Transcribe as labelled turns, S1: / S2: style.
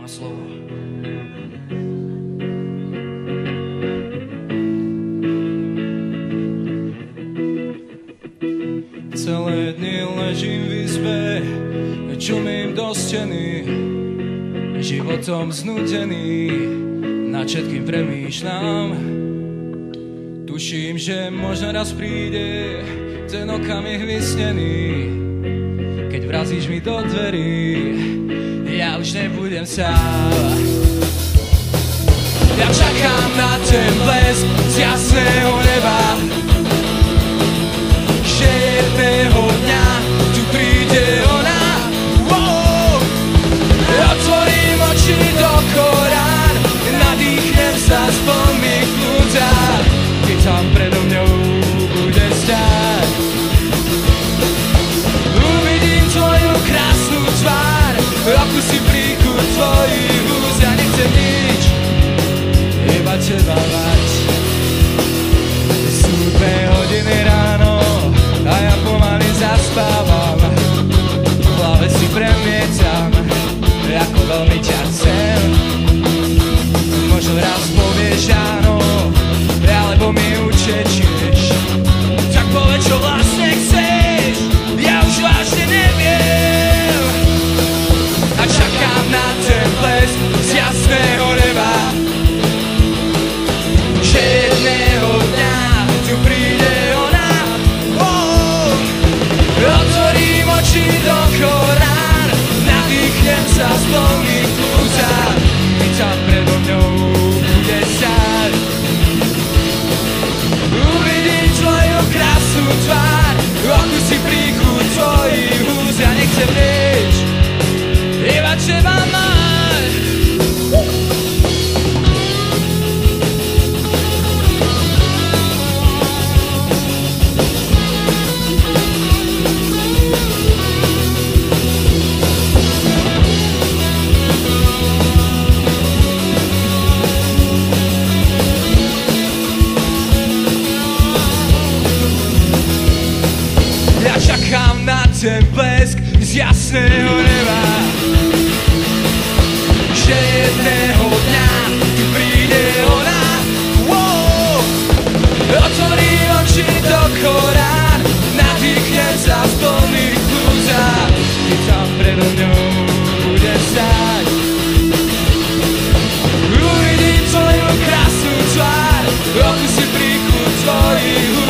S1: má slovo. Celé dny ležím v izbe, čumím do steny, životom znudený, nad všetkým premýšľam. Tuším, že možno raz príde ten okamih vysnený, keď vrazíš mi do dverí, ja už nebudem sám. Ja čakám na ten blesk z jasného neba, že jedného dňa tu príde ona. Otvorím oči do Korán, nadýchnem sa z plných plúcach, keď tam predo mňou bude stáť. Uvidím tvoju krásnu tvár, akú si príku tvojich úst. Ja nechcem nič, iba teba mať. Sú 2 hodiny ráno a ja pomaly zaspávam. V hlave si premietam, ako veľmi ťa chcem. Možno raz povieš áno, alebo mi utečieš. Tak povedz, čo vlastne chceš, ja už vážne neviem. A čakám na ten blesk z jasného neba, že jedného dňa tu príde ona. Otvorím oči do Korán, nadýchnem sa z plných plúcach, keď tam predo mňou bude stáť. Uvidím tvoju krásnu tvár, akú si príchu tvojich úst. Ja nechcem nič, iba teba mať. Čakám na ten blesk z jasného neba, že jedného dňa tu príde ona. Otvorím oči do Korán, nadýchnem sa z plných plúcach, keď tam predo mňou bude stáť. Uvidím tvoju krásnu tvár, akú si príchu tvojich úst.